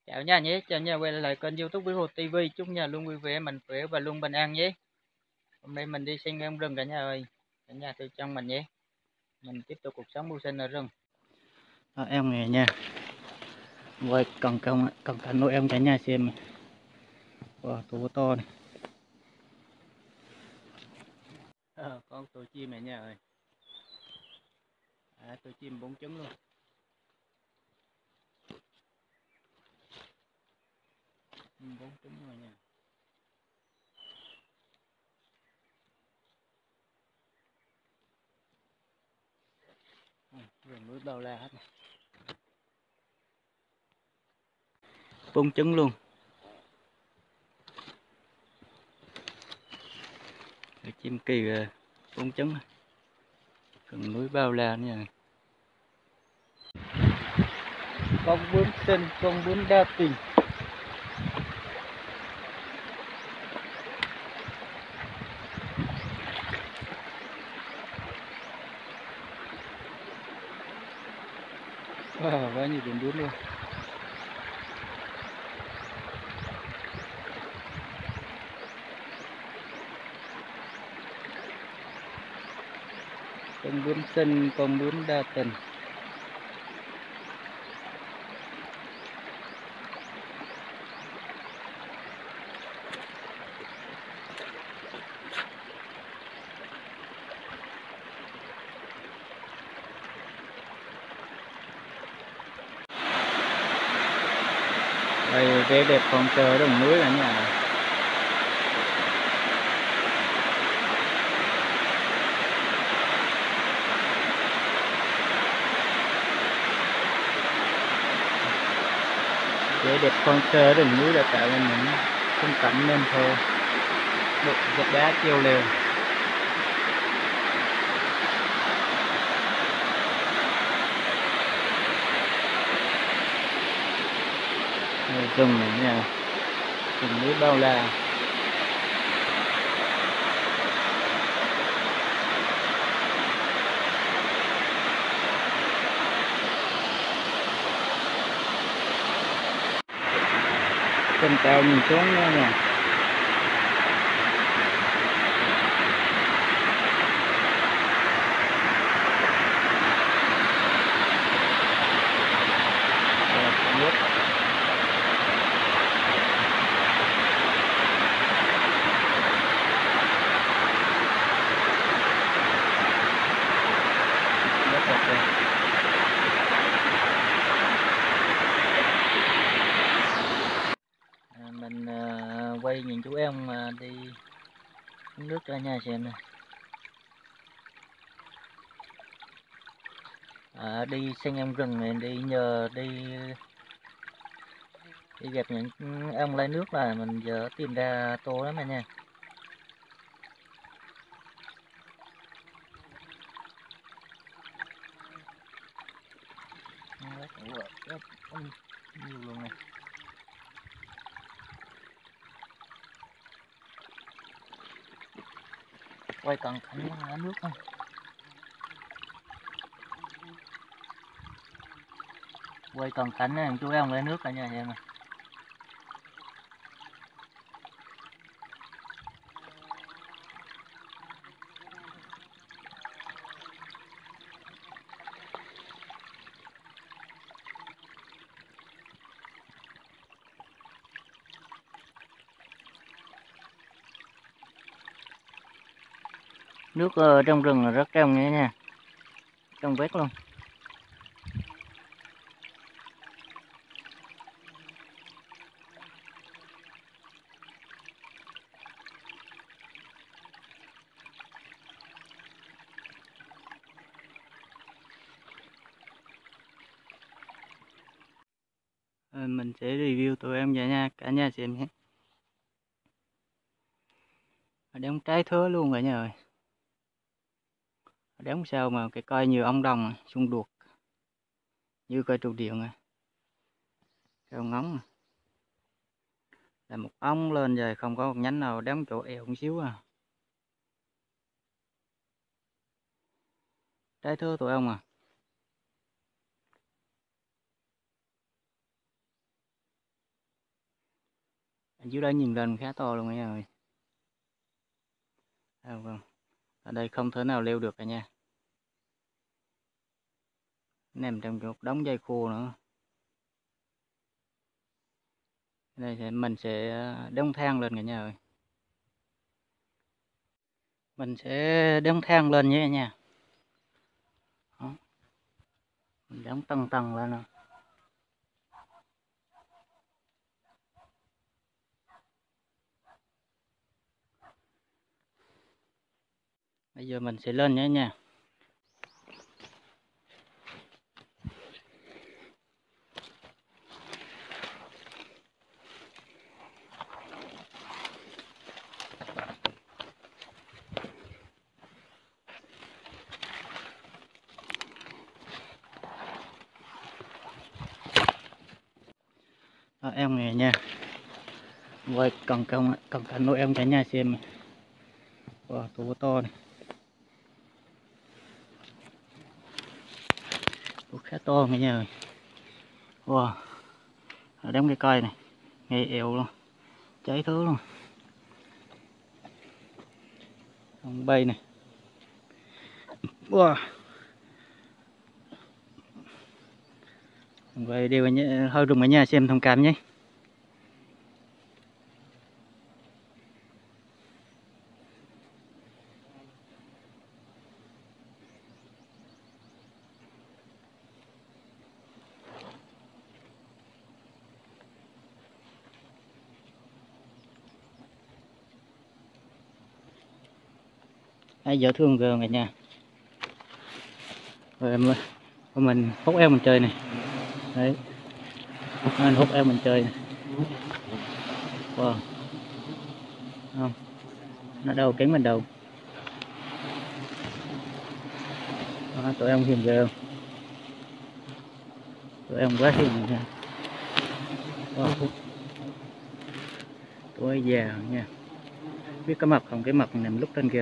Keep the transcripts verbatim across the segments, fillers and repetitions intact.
Chào nhà nhé, chào nhà quay lại kênh YouTube Quý Hồ ti vi. Chúc nhà luôn vui vẻ, mạnh khỏe và luôn bình an nhé. Hôm nay mình đi xem em rừng cả nhà ơi. Cả nhà theo chân mình nhé. Mình tiếp tục cuộc sống mưu sinh ở rừng. Đó, em này nha. Quay cần cần cần cả nuôi em cả nhà xem. Wow, tổ to này. À, con tổ chim này nha ơi. À, tổ chim bốn trứng luôn. Bốn trứng rồi nha. Rừng núi bao la hết này. Bốn trứng luôn. Tổ chim kỳ bốn trứng. Rừng núi bao la nha. Con bướm xinh, con bướm đa tình. Wow, quá nhiều con bướm luôn. Con bướm xinh, con bướm đa tình. Đây vẻ đẹp con trời đồng núi cả nhà. Vẻ đẹp con trời đồng núi đã tạo ra những khung cảnh nên thơ. Độ gạch đá treo leo. Rừng này nha, rừng núi bao la. Trên cao nhìn xuống nha nha. Mình uh, quay nhìn chú em mà đi uống nước cho nhà xem nè. À, đi xem em rừng này, đi nhờ đi đi gặp những ông lấy nước là mình giờ tìm ra tô lắm anh nha. Nhiều luôn này. Quay cận cảnh nước không. Quay cận cảnh này chú em lấy nước cả nhà em này. Nước ở trong rừng là rất trong nha nha. Trong vết luôn. À, mình sẽ review tụi em vậy nha, cả nhà xem nhé. Đống trái thớ luôn cả nhà ơi. Đống sao mà cái coi nhiều ong đồng xung đột như coi trụ điện à. Theo ngóng à. Là một ong lên rồi không có một nhánh nào đóng chỗ eo một xíu à. Trái thớ tụi ông à. Dưới đây nhìn lên khá to luôn nha ơi. À, vâng. Ở đây không thể nào leo được cả nha. Nằm trong một đống dây khô nữa. Đây thì mình sẽ đóng thang lên cả nhà ơi. Mình sẽ đóng thang lên nhé nha. Đó. Mình đóng tầng tầng lên nè. Bây giờ mình sẽ lên nhé nha. Đó, em này nha. Quay cần cần cần cần nuôi em cả nhà xem. Wow, tổ to này. Tổ khá to cả nhà ơi. Wow. Ở đống cây coi này. Ngay eo luôn. Cháy thứ luôn. Không bay này. Wow. Vậy đi hơi rùng ở nhà xem thông cảm nhé. Ai dễ thương ghê cả nhà. Rồi em mình hút eo mình chơi này. Đấy. Anh hút eo mình chơi này. Wow. Không. Nó đâu cánh mình đâu. Đó, tụi em hiền ghê không? Tụi em quá hiền nha. Wow. Tụi già nha. Biết cái mặt không, cái mặt nằm lúc trên kia.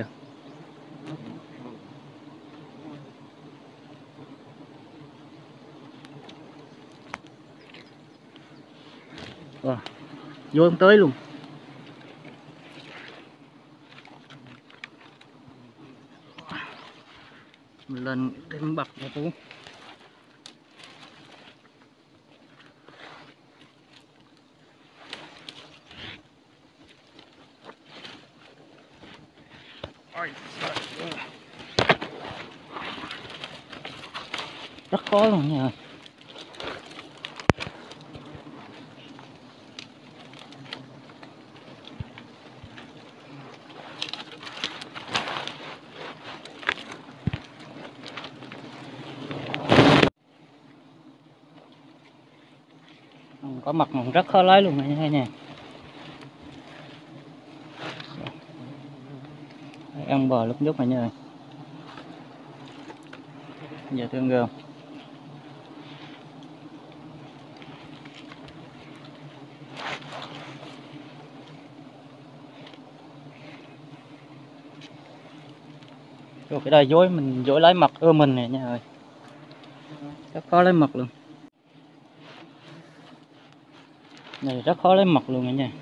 Wow. Vô không tới luôn. Mình lên thêm bậc một cú. Rất khó luôn nha. Có mặt rất khó lấy luôn nha nha. Ăn bò lúc nhúc này nha. Giờ thương ghê không? Rồi cái đây dối mình dối lấy mặt ưa mình này nha ơi. Rất khó lấy mặt luôn. Này rất khó lấy mặt luôn nha.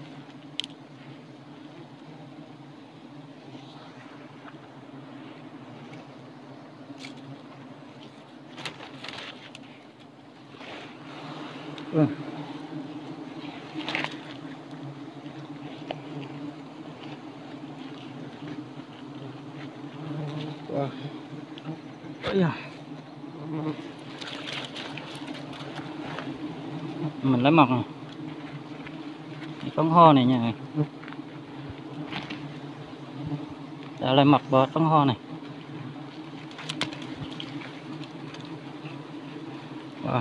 Ừ. Wow. Mình lấy mặt này. Phấn ho này nha. Đã lấy mặt bò phấn ho này. Wow.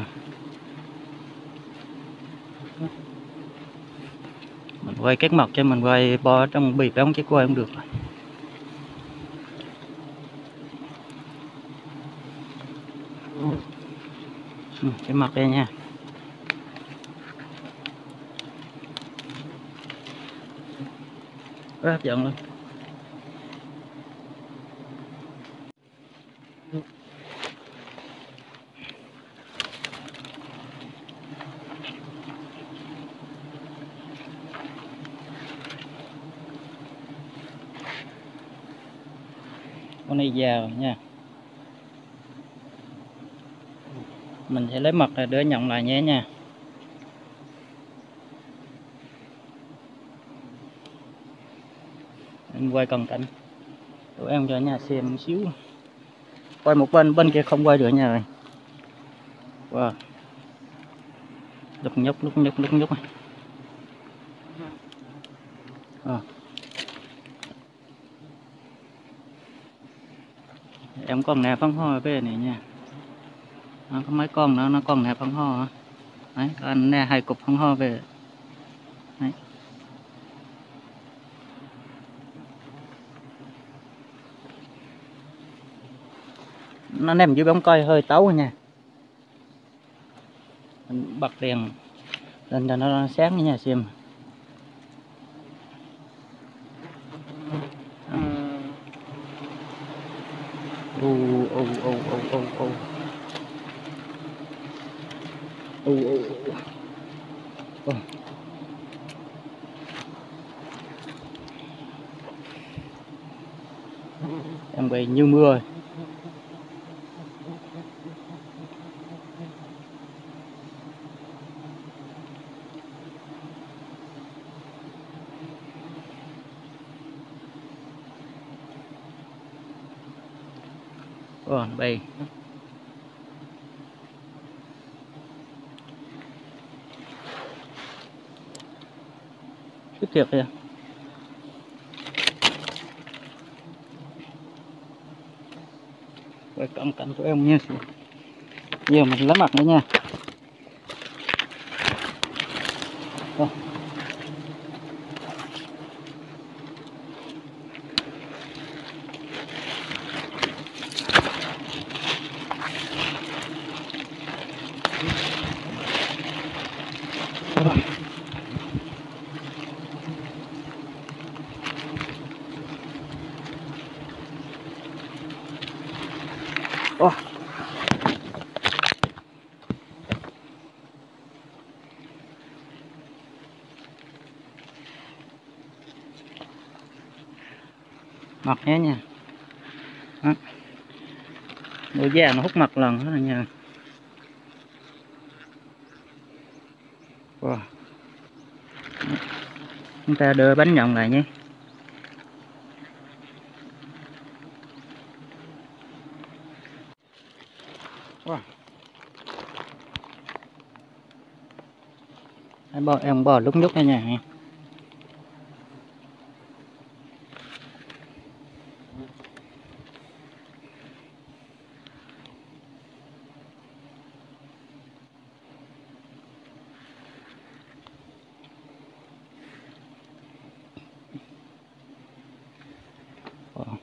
Mình quay cái mặt cho mình quay bò trong bì đóng cái quay không được. Ừ, cái mặt đây nha. Rất hấp dẫn luôn. Con này già rồi nha. Mình sẽ lấy mật ra để nhận lại nhé nha. Mình quay cận cảnh tụi em cho nhà xem một xíu. Quay một bên, bên kia không quay được nha rồi. Wow. Lúc nhúc lúc nhúc lúc nhúc. À. Em còn nè phân hoa về này nha. Nó có mấy con nữa, nó còn nè phân hoa. Đấy, anh nè hai cục phân hoa về. Đấy. Nó nằm dưới bóng cây hơi tấu nha. Mình bật đèn lên cho nó sáng nha xem. Ô ô ô ô ô ô ô ô ô. Em quay như mưa rồi. Ồ, bay. Tiếp thiệt kìa. Quay cận cảnh của em nha. Nhiều mình lấy mặt nữa nha. Ồ. Ồ. Mặt nhé nha. Đó. Đôi da nó hút mặt lần đó nha. Wow. Chúng ta đưa bánh nhận lại nhé. Wow. Em bò, em bò lúc nhúc nha nha. Wow.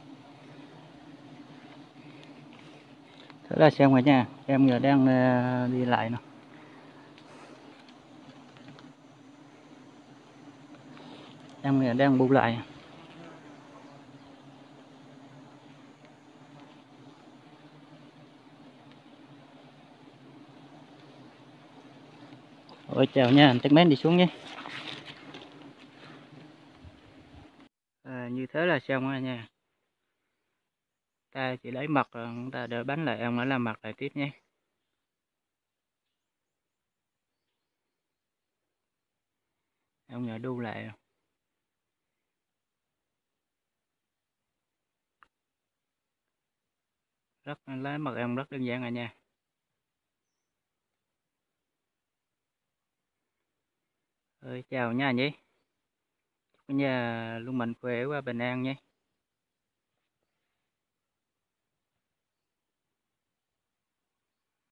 Thế là xem rồi nha. Em giờ đang uh, đi lại nè. Em giờ đang bu lại. Ôi chào nha, anh Tech đi xuống nhé. À, như thế là xong rồi nha. Ta chỉ lấy mật rồi, chúng ta đợi bánh lại, em mới làm mật lại tiếp nhé. Em nhớ đu lại. Rất lấy mật em rất đơn giản rồi nha. Ơi chào nha nhé. Chúc nhà luôn mạnh khỏe và bình an nhé.